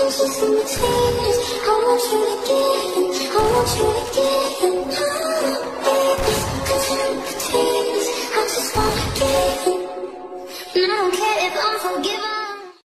Just in between us. I want you to give, I want you to give.